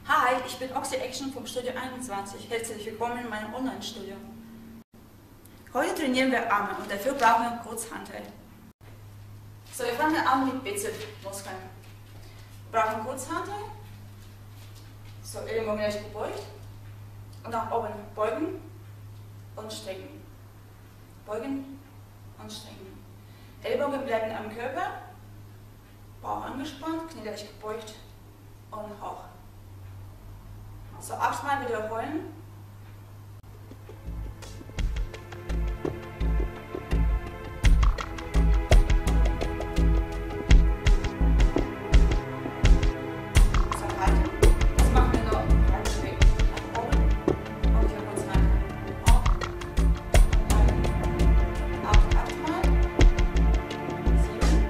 Hi, ich bin Oxy Action vom Studio 21. Herzlich willkommen in meinem Online-Studio. Heute trainieren wir Arme und dafür brauchen wir Kurzhantel. So, wir fangen an mit Bizepsmuskeln. Wir brauchen Kurzhantel. So, Ellenbogen leicht gebeugt und nach oben beugen und strecken. Beugen und strecken. Ellbogen bleiben am Körper, Bauch angespannt, Knie leicht gebeugt und hoch. So, 8-mal wiederholen. So, halten. Jetzt machen wir noch einen Weg nach oben und hier kurz rein. Hoch und halten. 8-mal. 7.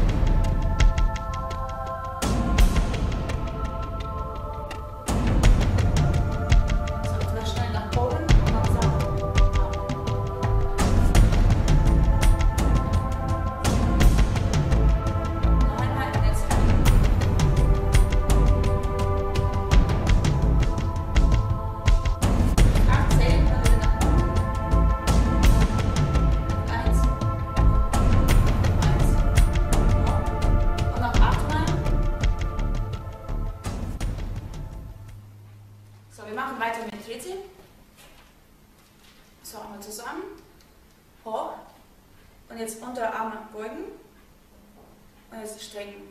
So, wir machen weiter mit Trizep. So, einmal zusammen, hoch und jetzt Unterarme beugen und jetzt strecken.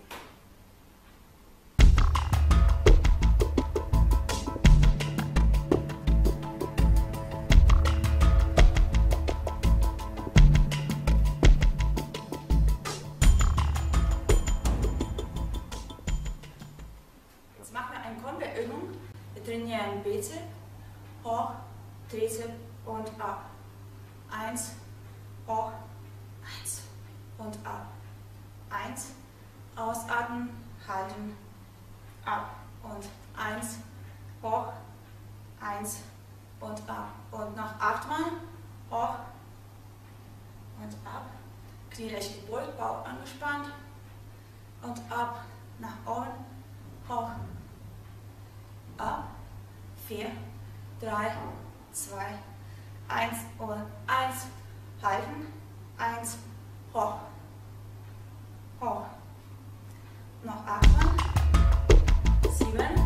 Jetzt machen wir eine Konterübung. Wir trainieren Bizep, hoch, Trizep und ab. 1, hoch, 1 und ab. 1, ausatmen, halten, ab. Und 1, hoch, 1 und ab. Und noch 8-mal, hoch und ab. Knie leicht gebeugt, Bauch angespannt und ab, nach oben, hoch, ab. 4, 3, 2, 1 und 1. Halten. 1, hoch. Hoch. Noch 8-mal. 7.